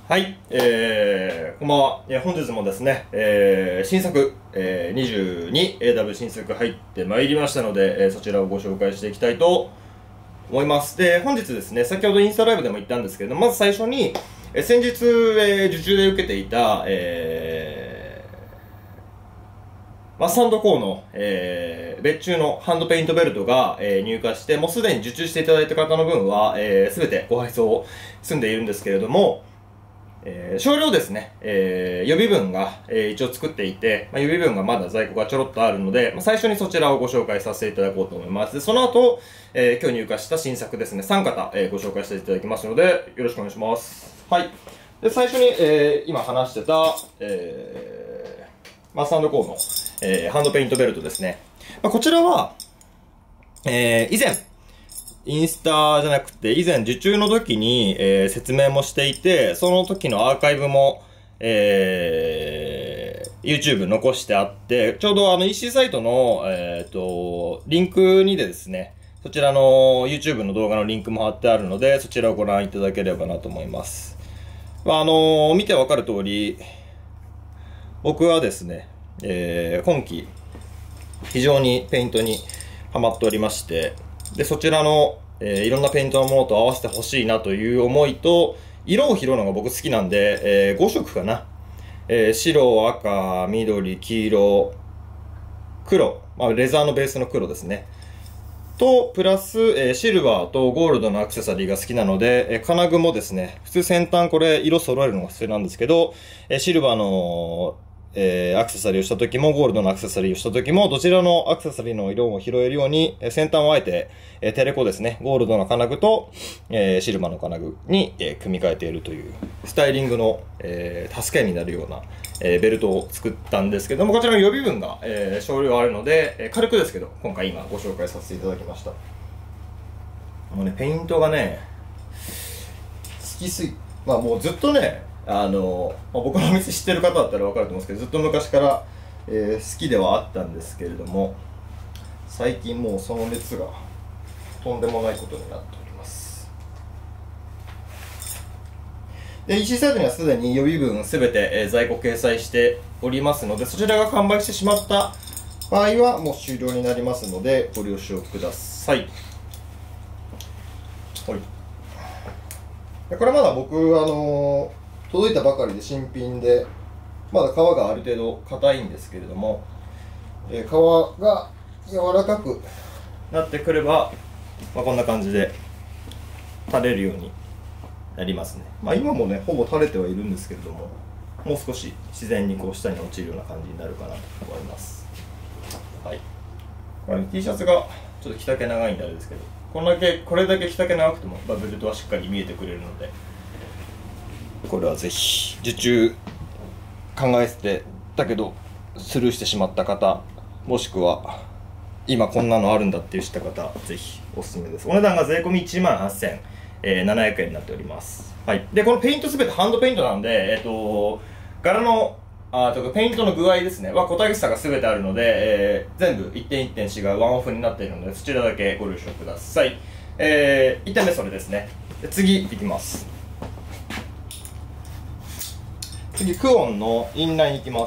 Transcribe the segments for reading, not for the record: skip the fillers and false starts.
はい、こんばんは。本日もですね、新作、22AW 新作入ってまいりましたので、そちらをご紹介していきたいと思います。で、本日ですね、先ほどインスタライブでも言ったんですけど、まず最初に、先日、受注で受けていた、マス&コーの、別注のハンドペイントベルトが、入荷して、もうすでに受注していただいた方の分は、すべてご配送済んでいるんですけれども、少量ですね、予備分が、一応作っていて、予備分がまだ在庫がちょろっとあるので、最初にそちらをご紹介させていただこうと思います。でその後、今日入荷した新作ですね、3型、ご紹介していただきますので、よろしくお願いします。はい。で、最初に、今話してた、マス&コーの、ハンドペイントベルトですね。こちらは、以前、インスタじゃなくて、以前受注の時に、説明もしていて、その時のアーカイブも、YouTube 残してあって、ちょうどEC サイトの、リンクにですね、そちらの YouTube の動画のリンクも貼ってあるので、そちらをご覧いただければなと思います。見てわかる通り、僕はですね、今期、非常にペイントにハマっておりまして、で、そちらの、いろんなペイントのものと合わせてほしいなという思いと、色を拾うのが僕好きなんで、5色かな。白、赤、緑、黄色、黒。レザーのベースの黒ですね。と、プラス、シルバーとゴールドのアクセサリーが好きなので、金具もですね、普通先端これ色揃えるのが必要なんですけど、シルバーのアクセサリーをした時も、ゴールドのアクセサリーをした時も、どちらのアクセサリーの色を拾えるように、先端をあえて、テレコですね、ゴールドの金具と、シルバーの金具に、組み替えているという、スタイリングの、助けになるような、ベルトを作ったんですけども、こちらの予備分が、少量あるので、軽くですけど、今回今ご紹介させていただきました。もうね、ペイントがね、好きすぎ、もうずっとね、僕のお店知ってる方だったら分かると思うんですけど、ずっと昔から、好きではあったんですけれども、最近もうその熱がとんでもないことになっております。で、EC サイトにはすでに予備分すべて、在庫掲載しておりますので、そちらが完売してしまった場合はもう終了になりますので、ご了承ください。はい。これまだ僕、届いたばかりで新品で、まだ皮がある程度硬いんですけれども、皮が柔らかくなってくれば、こんな感じで垂れるようになりますね。今もね、ほぼ垂れてはいるんですけれども、もう少し自然にこう下に落ちるような感じになるかなと思います。はい。T シャツがちょっと着丈長いんであれですけど、これだけ着丈長くても、ベルトはしっかり見えてくれるので、これはぜひ受注考えてたけどスルーしてしまった方、もしくは今こんなのあるんだって知った方、ぜひおすすめです。お値段が税込み18,700円になっております。はい。で、このペイントすべてハンドペイントなんで、柄のペイントの具合ですねは個体差がすべてあるので、全部一点一点違うワンオフになっているので、そちらだけご了承ください。1点目それですね。で次いきます。次、クオンのインラインいきます。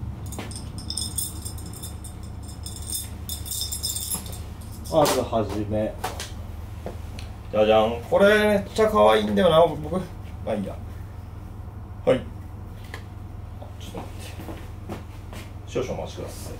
まずはじめ、じゃじゃん。これめっちゃ可愛いんだよな、僕。いいや。はい。ちょっと待って。少々お待ちください。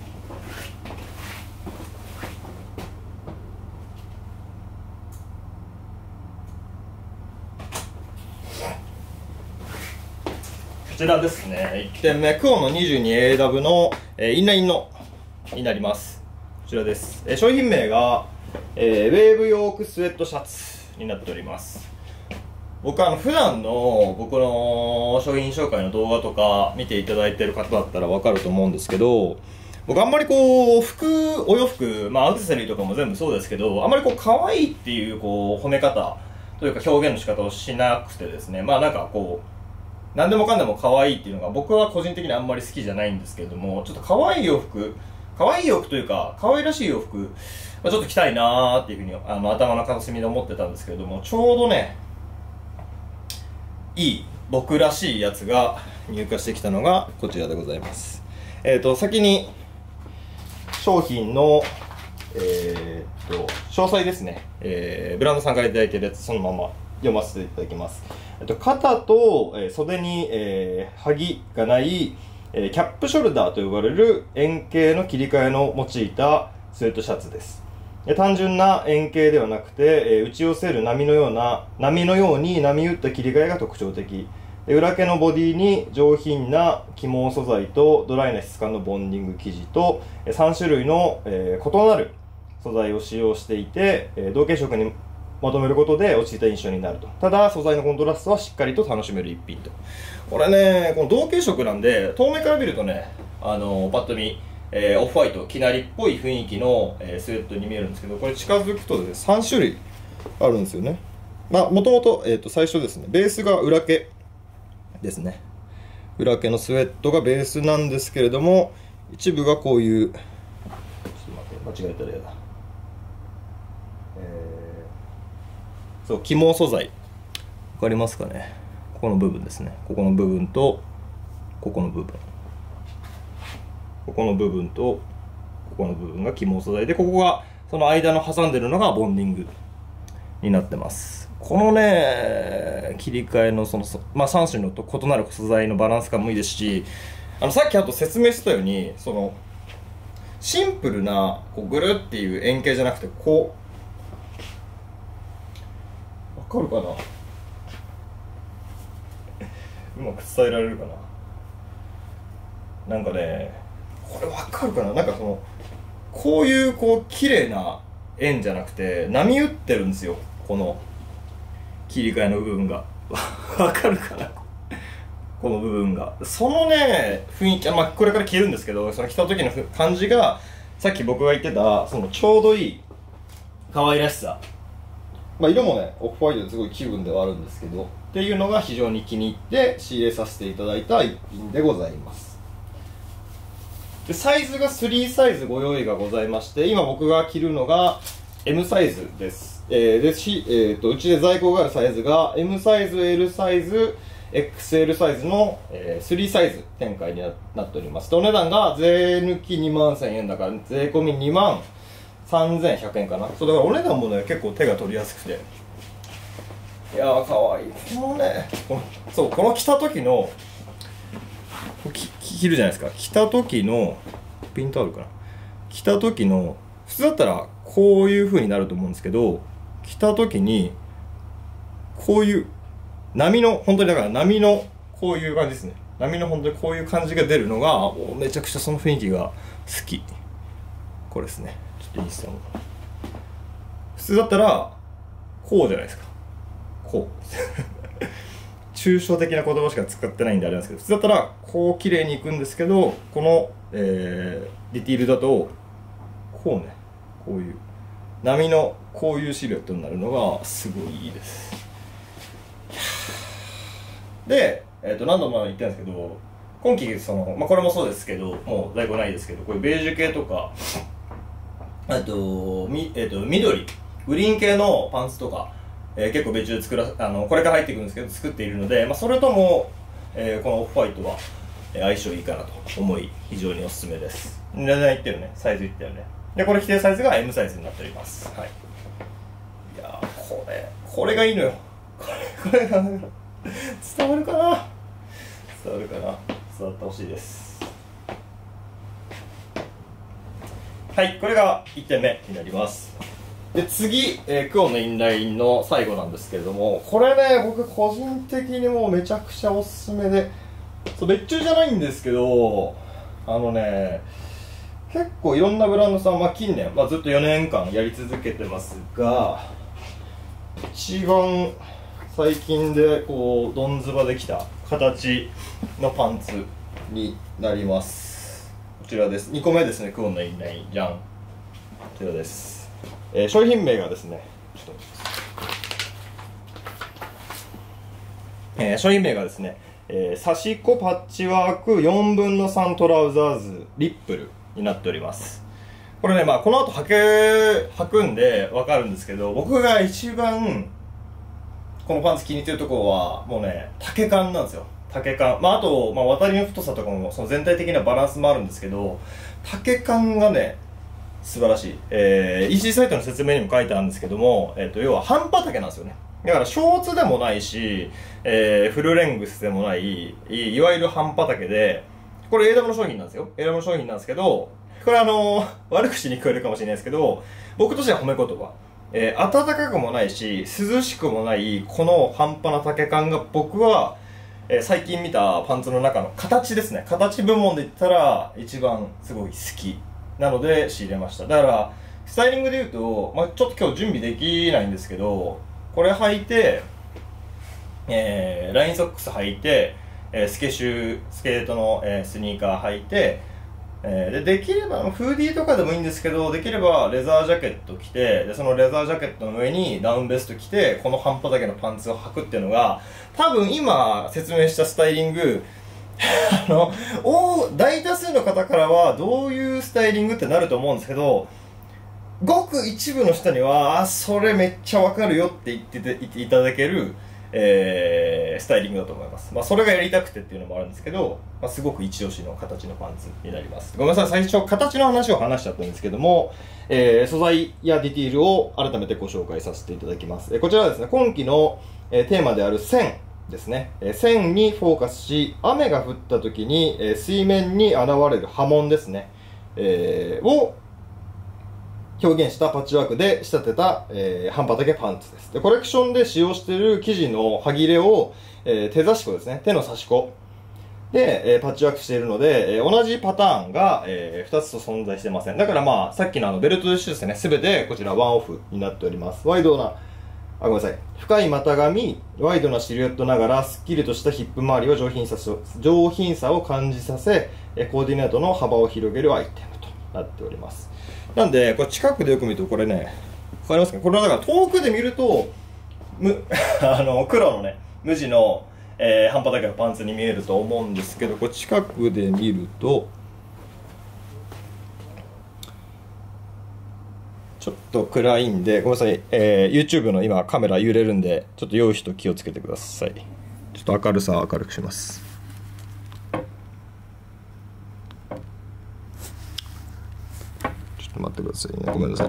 こちらですね、1点目、クオンの 22AW の、インラインのになります。こちらです。商品名が、ウェーブヨークスウェットシャツになっております。僕普段の僕の商品紹介の動画とか見ていただいている方だったら分かると思うんですけど、僕あんまりこうお洋服、アクセサリーとかも全部そうですけど、あんまりこう可愛いっていうこう褒め方というか表現の仕方をしなくてですね、なんかこう何でもかんでも可愛いっていうのが僕は個人的にあんまり好きじゃないんですけれども、ちょっと可愛い洋服というか可愛らしい洋服、ちょっと着たいなーっていうふうに頭の片隅で思ってたんですけれども、ちょうどねいい僕らしいやつが入荷してきたのがこちらでございます。先に商品の詳細ですね、ブランドさんからいただいているやつそのまま読ませていただきます。肩と、袖に、はぎがない、キャップショルダーと呼ばれる円形の切り替えの用いたスウェットシャツです。単純な円形ではなくて、打ち寄せる波のように波打った切り替えが特徴的。裏毛のボディに上品な起毛素材とドライな質感のボンディング生地と3種類の、異なる素材を使用していて、同系色にまとめることで落ち着いた印象になると。ただ素材のコントラストはしっかりと楽しめる一品と。これね、この同系色なんで遠目から見るとね、パッと見、オフホワイトきなりっぽい雰囲気の、スウェットに見えるんですけど、これ近づくとですね3種類あるんですよね。もともと最初ですね、ベースが裏毛ですね。裏毛のスウェットがベースなんですけれども、一部がこういう、ちょっと待って、間違えたらやだ。そう、起毛素材。わかりますかね。ここの部分ですね。ここの部分と、ここの部分。ここの部分と、ここの部分が起毛素材で、ここが、その間の挟んでるのがボンディングになってます。このね、切り替えの3種のと異なる素材のバランス感もいいですし、さっきあと説明したように、シンプルな、ぐるっていう円形じゃなくて、わかるかな、うまく伝えられるかな。なんかね、これわかるかな、なんかこういう綺麗な円じゃなくて波打ってるんですよ、この切り替えの部分が。わかるかな、この部分が。そのね、雰囲気、これから着るんですけど、その着た時の感じが、さっき僕が言ってた、ちょうどいい可愛らしさ。色もね、オフホワイトですごい気分ではあるんですけど、っていうのが非常に気に入って仕入れさせていただいた一品でございます。で、サイズが3サイズご用意がございまして、今僕が着るのが M サイズです。うちで在庫があるサイズが M サイズ、L サイズ、XL サイズの、3サイズ展開になっております。お値段が税抜き21,000円だから、税込み23,100円かな。そうだからお値段もね、結構手が取りやすくて。いやー、かわいい。この着た時の、着るじゃないですか。着た時の、ピントあるかな。着た時の、普通だったらこういう風になると思うんですけど、着た時に、こういう、本当にだから波のこういう感じですね。波の本当にこういう感じが出るのが、めちゃくちゃその雰囲気が好き。これですね。ちょっといいですよ。普通だったら、こうじゃないですか。こう。抽象的な言葉しか使ってないんであれなんですけど、普通だったら、こう綺麗にいくんですけど、この、ディティールだと、こうね、こういう、波のこういうシルエットになるのが、すごいいいです。で、何度も言ってるんですけど、今季これもそうですけど、もう在庫ないですけど、こういうベージュ系とか、緑、グリーン系のパンツとか、結構別注これから入ってくるんですけど、作っているので、それとも、このオフホワイトは相性いいかなと思い、非常におすすめです。値段言ってるね、サイズ言ってるね。で、これ規定サイズが M サイズになっております。はい。いやー、これがいいのよ。これが、伝わるかな、伝わってほしいです。はい、これが1点目になります。で、次、クオンのインラインの最後なんですけれども、これね、僕個人的にもうめちゃくちゃおすすめで、別注じゃないんですけど、結構いろんなブランドさん、近年、ずっと4年間やり続けてますが、一番最近でどんずばできた形のパンツになります。こちらです。2個目ですね、クオンのインラインじゃん。こちらです。商品名がですね、商品名がですね、サシコパッチワーク4分の3トラウザーズリップルになっております。これね、この後履くんでわかるんですけど、僕が一番このパンツ気に入ってるところは、もうね、丈感なんですよ。丈感。まあ、あと、まあ、渡りの太さとかも、その全体的なバランスもあるんですけど、丈感がね、素晴らしい。EC サイトの説明にも書いてあるんですけども、要は半端丈なんですよね。だから、ショーツでもないし、フルレングスでもない、いわゆる半端丈で、これ AW の商品なんですよ。AW の商品なんですけど、これ悪口に聞こえるかもしれないですけど、僕としては褒め言葉。暖かくもないし、涼しくもない、この半端な丈感が僕は、最近見たパンツの中の形ですね。形部門で言ったら、一番すごい好き。なので、仕入れました。だから、スタイリングで言うと、まあ、ちょっと今日準備できないんですけど、これ履いて、ラインソックス履いて、スケートの、スニーカー履いて、できればフーディーとかでもいいんですけど、できればレザージャケット着て、でそのレザージャケットの上にダウンベスト着て、この半端丈のパンツを履くっていうのが、多分今説明したスタイリング大多数の方からはどういうスタイリングってなると思うんですけど、ごく一部の人にはそれめっちゃわかるよって言っていただける、スタイリングだと思います。まあ、それがやりたくてっていうのもあるんですけど、まあ、すごく一押しの形のパンツになります。ごめんなさい、最初形の話を話しちゃったんですけども、素材やディティールを改めてご紹介させていただきます。こちらはですね、今期の、テーマである線ですね。線にフォーカスし、雨が降った時に、水面に現れる波紋ですね、を表現したパッチワークで仕立てた、半端丈パンツです。で、コレクションで使用している生地の歯切れを、手差し子ですね。手の差し子で、パッチワークしているので、同じパターンが、2つと存在してません。だからまあ、さっきのベルトと一緒ですね。すべてこちらワンオフになっております。ごめんなさい。深い股上、ワイドなシルエットながら、すっきりとしたヒップ周りを上品さを感じさせ、コーディネートの幅を広げるアイテムとなっております。なんで、これ近くでよく見ると、これね、わかりますか？これはだから遠くで見ると、黒のね、無地の、半端丈のパンツに見えると思うんですけど、これ近くで見ると、ちょっと暗いんで、ごめんなさい、YouTube の今カメラ揺れるんで、ちょっと用意と気をつけてください。ちょっと明るさを明るくします。ちょっと待ってくださいね。ごめんなさい。はい、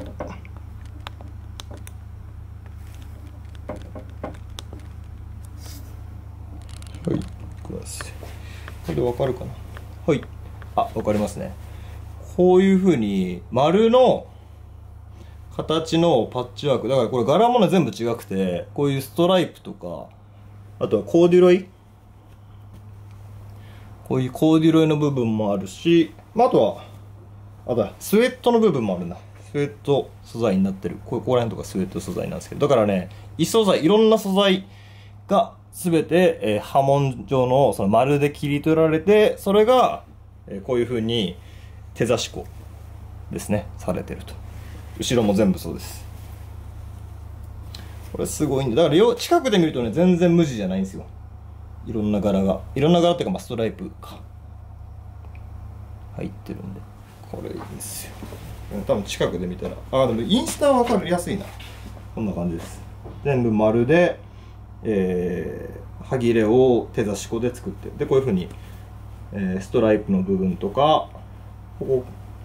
ごめんなさい。これでわかるかな？はい。あ、わかりますね。こういう風に丸の形のパッチワーク。だからこれ柄もね全部違くて、こういうストライプとか、あとはコーデュロイ。こういうコーデュロイの部分もあるし、まあ、あとは、スウェットの部分もあるんだ。スウェット素材になってる。ここら辺とかスウェット素材なんですけど、だからね、いろんな素材が全て、波紋状のその丸で切り取られて、それが、こういう風に手差し子ですね、されてると。後ろも全部そうです。これすごいんで、だから近くで見るとね、全然無地じゃないんですよ。いろんな柄っていうか、まあ、ストライプか入ってるんで、これいいんですよ。多分近くで見たら、でもインスタは分かりやすいな。こんな感じです。全部丸で、歯切れを手差し子で作ってで、こういう風に、ストライプの部分とか、こ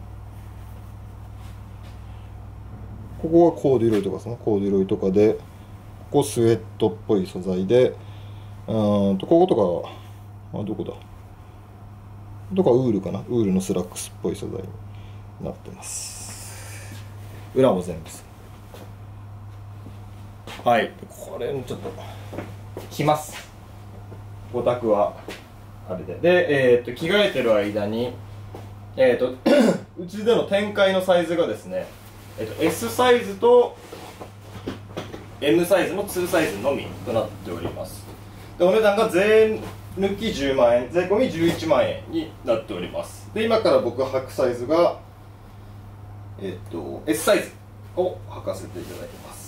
こがコーデュロイとかですね。コーデュロイとかで、ここスウェットっぽい素材で、こことか、どこだウールかな。ウールのスラックスっぽい素材になってます。裏も全部です。はい。これちょっと、着ます。ごたくは、あれで。で、着替えてる間に、うちでの展開のサイズがですね、S サイズと M サイズの2サイズのみとなっております。で、お値段が税抜き10万円、税込み11万円になっております。で、今から僕が履くサイズが、S サイズを履かせていただきます。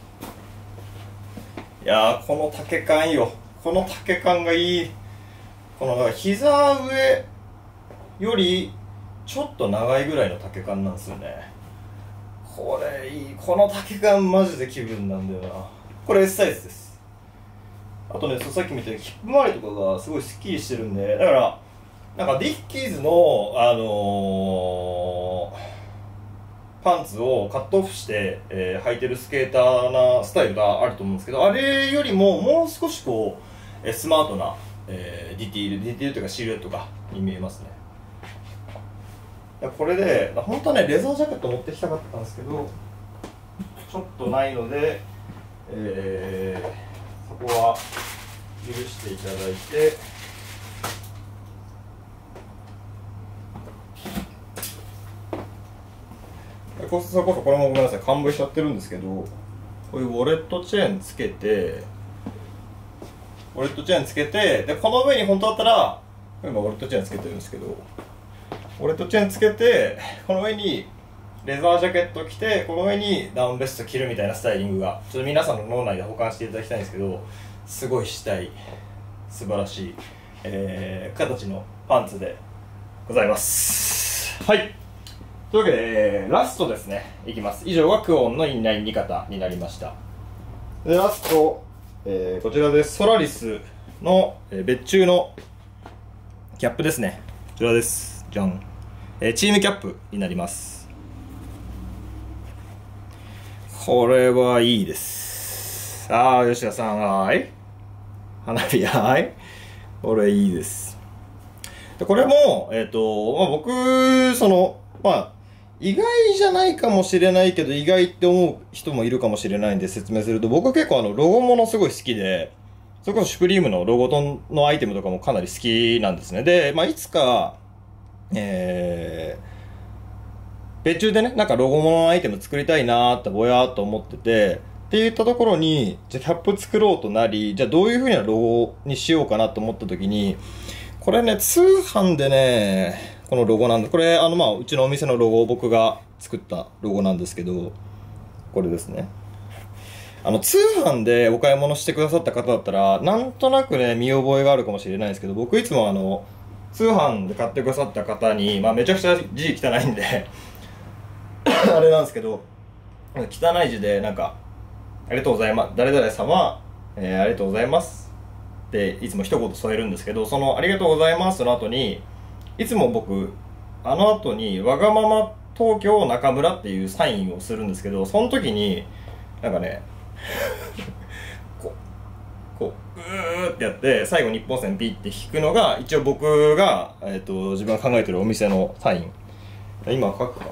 いやー、この丈感よ。この丈感がいい。 この膝上よりちょっと長いぐらいの丈感なんですよね。これいい。この丈感マジで気分なんだよな。これ S サイズです。あとね、さっき見たようにヒップ周りとかがすごいスッキリしてるんで、だからなんかディッキーズのパンツをカットオフして、履いてるスケーターなスタイルがあると思うんですけど、あれよりももう少しこう、スマートな、ディティールというかシルエットがに見えますね。これで本当はねレザージャケット持ってきたかったんですけどちょっとないので、そこは許していただいて、それこそこれもごめんなさい、完売しちゃってるんですけど、こういうウォレットチェーンつけて、でこの上に本当だったら今ウォレットチェーンつけてるんですけど、ウォレットチェーンつけてこの上にレザージャケット着て、この上にダウンベスト着るみたいなスタイリングがちょっと皆さんの脳内で保管していただきたいんですけど、すごいしたい素晴らしい、形のパンツでございます。はい、というわけで、ラストですね、いきます。以上がクオンのインライン2型になりました。でラスト、こちらです。ソラリスの、別注のキャップですね。こちらです。じゃん。チームキャップになります。これはいいです。吉田さん、はい。花火、はい。これいいです。でこれも、僕、意外じゃないかもしれないけど、意外って思う人もいるかもしれないんで説明すると、僕は結構ロゴものすごい好きで、それこそシュプリームのロゴのアイテムとかもかなり好きなんですね。で、いつか、別注でね、なんかロゴものアイテム作りたいなーってぼやーっと思ってて、って言ったところに、じゃあキャップ作ろうとなり、じゃあどういう風なロゴにしようかなと思った時に、これね、通販でね、このロゴなんで、これ、うちのお店のロゴを僕が作ったロゴなんですけど、これですね。通販でお買い物してくださった方だったら、なんとなくね、見覚えがあるかもしれないんですけど、僕いつも通販で買ってくださった方に、めちゃくちゃ字汚いんで、あれなんですけど、汚い字で、なんか、ありがとうございます。誰々様、ありがとうございます。っていつも一言添えるんですけど、そのありがとうございますの後に、いつも僕、後に、わがまま東京中村っていうサインをするんですけど、その時に、なんかね、うーってやって、最後日本線ピッて引くのが、一応僕が、自分が考えてるお店のサイン。今書くか。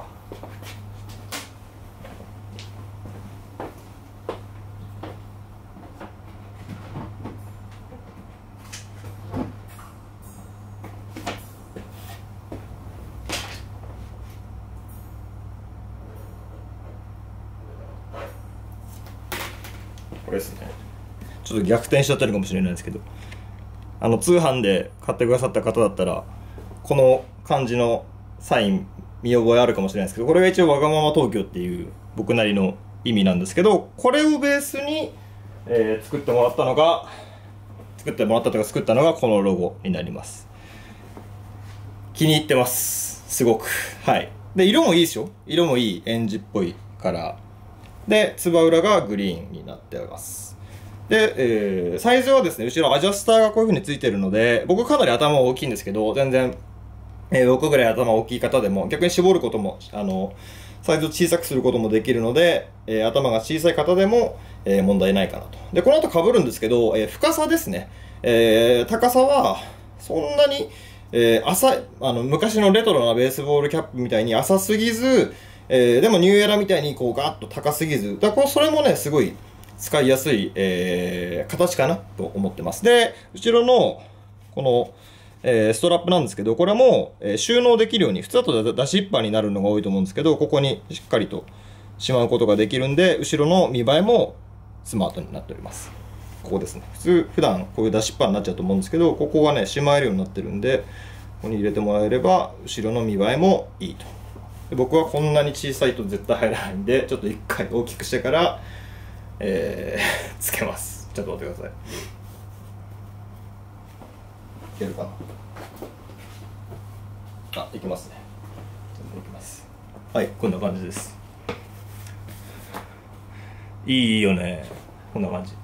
これですね。ちょっと逆転しちゃってるかもしれないですけど、通販で買ってくださった方だったらこの感じのサイン見覚えあるかもしれないですけど、これが一応わがまま東京っていう僕なりの意味なんですけど、これをベースに、作ってもらったのがこのロゴになります。気に入ってます、すごく。はい。で色もいいですよ。色もいいエンジっぽいカラーで、つば裏がグリーンになっています。で、サイズはですね、後ろアジャスターがこういう風についてるので、僕かなり頭大きいんですけど、全然、僕ぐらい頭大きい方でも、逆に絞ることも、サイズを小さくすることもできるので、頭が小さい方でも、問題ないかなと。で、この後被るんですけど、深さですね。高さは、そんなに、浅い、昔のレトロなベースボールキャップみたいに浅すぎず、でもニューエラみたいにこうガーッと高すぎず、それもね、すごい使いやすい、形かなと思ってます。で、後ろの、この、ストラップなんですけど、これも、収納できるように、普通だと出しっぱになるのが多いと思うんですけど、ここにしっかりとしまうことができるんで、後ろの見栄えもスマートになっております。ここですね。普段こういう出しっぱになっちゃうと思うんですけど、ここがね、しまえるようになってるんで、ここに入れてもらえれば、後ろの見栄えもいいと。で僕はこんなに小さいと絶対入らないんで、ちょっと一回大きくしてから、つけます。ちょっと待ってください。 けるかな。あ、いきますね。いきます。はい、こんな感じです。いいよね。こんな感じ。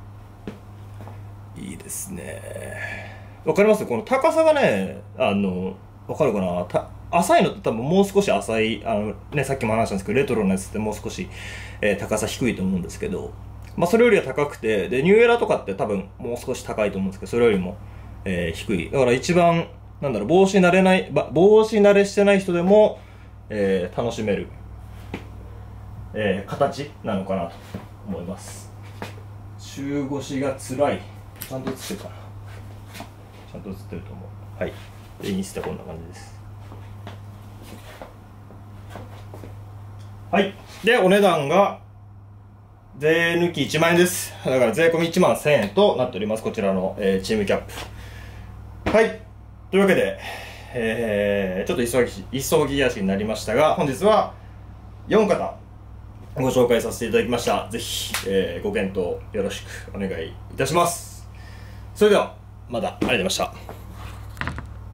いいですね。わかります？この高さがね、わかるかな？浅いのって多分もう少し浅い、さっきも話したんですけど、レトロのやつってもう少し、高さ低いと思うんですけど、まあそれよりは高くて、で、ニューエラとかって多分もう少し高いと思うんですけど、それよりも、低い。だから一番、なんだろう、帽子慣れしてない人でも、楽しめる、形なのかなと思います。中腰が辛い。ちゃんと映ってるかな。ちゃんと映ってると思う。はい。で、インスタこんな感じです。はい。で、お値段が、税抜き1万円です。だから税込み1万1000円となっております。こちらの、チームキャップ。はい。というわけで、ちょっと急ぎ足になりましたが、本日は4方ご紹介させていただきました。ぜひ、ご検討よろしくお願いいたします。それでは、またありがとうございました。